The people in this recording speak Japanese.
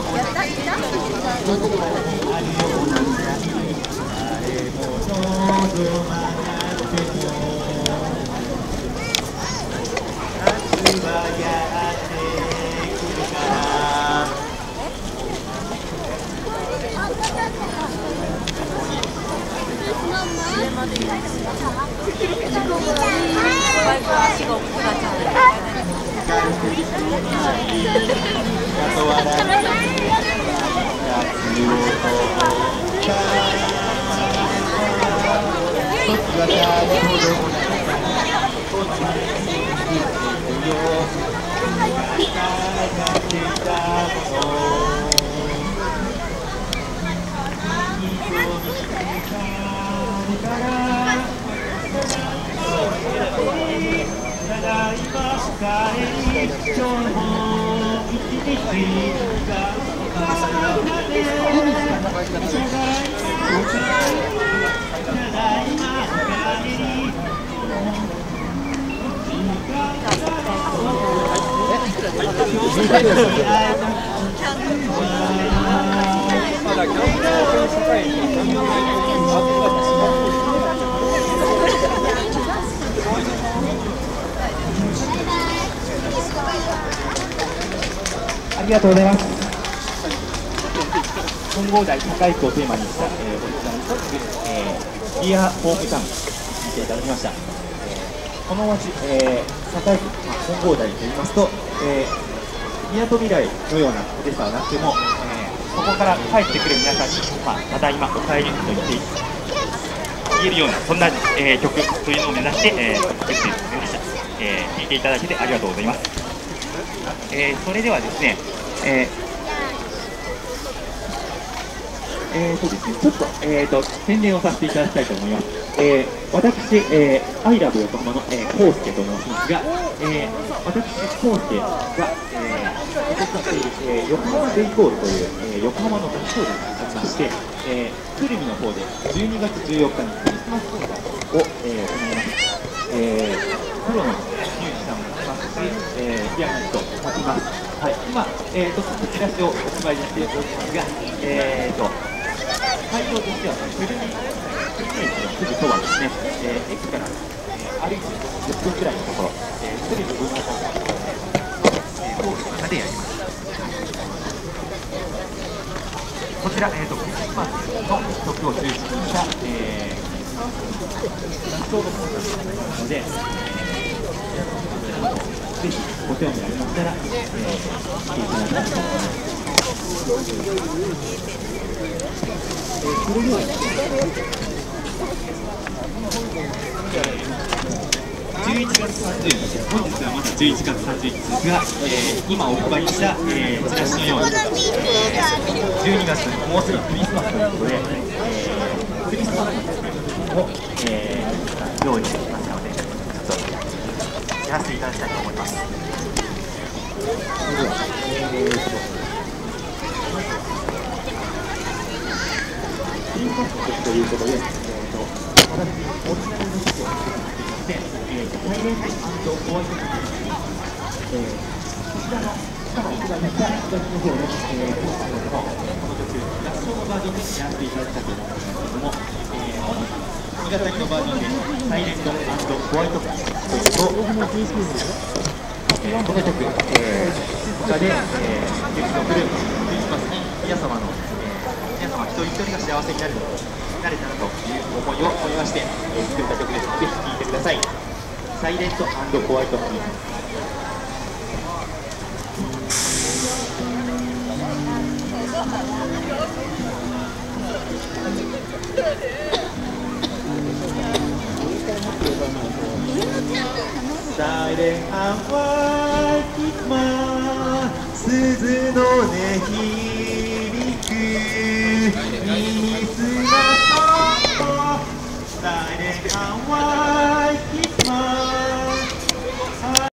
ありがとうございます。金剛台堺区をテーマにしたオリジナルソング、ディアホームタウン聴いていただきました。この街、堺区、金剛台といいますと、みなとみらいのようなことではなくても、ここから帰ってくる皆さんに、ただいまお帰りと言えるようなそんな、曲というのを目指して、作ってみました。聴いていただけてありがとうございます。それではですね、ちょっと、宣伝をさせていただきたいと思います。私、アイラブ横浜の、コウスケと申しますが、私、コウスケが、横浜デイコールという、横浜の合唱団がありまして、鶴見の方で12月14日にクリスマスコンサートを、行います。プロのミュージシャンもいますし、ピアニストもいます。はい、今、チラシを発売しておりますが、会場としては鶴見駅のすぐそばですね、駅から、歩いて10分くらいのところ、鶴見文化コンサートの、ホールの中でやります。こちら、クリスマスの曲を中心にした、理想のコンサートになりますので、ぜひご興味ありましたら、来ていただきたいと思います。それでは11月30日、本日はまだ11月30日ですが、今お配りした、チラシのように、12月もうすぐクリスマスということで、クリスマスを、用意してきましたので、ちょっとやらせていただきたいと思います。クリスマスということで、私、オリジナルの曲を作っていまして、サイレント&ホワイト曲です。こちらの下の奥側にした左の方の、コンサートでも、この曲、合唱のバージョンでやらせていただきたいと思うんですけれども、新潟のバージョンで、サイレント&ホワイト曲というと、この曲、他で、雪の降るクリスマスに皆様一人一人が幸せになれたらという思いを込めまして、作った曲ですので、ぜひ聴いてください。サイレント&ホワイトピース。サイレント&ホワイトピース、鈴の音響く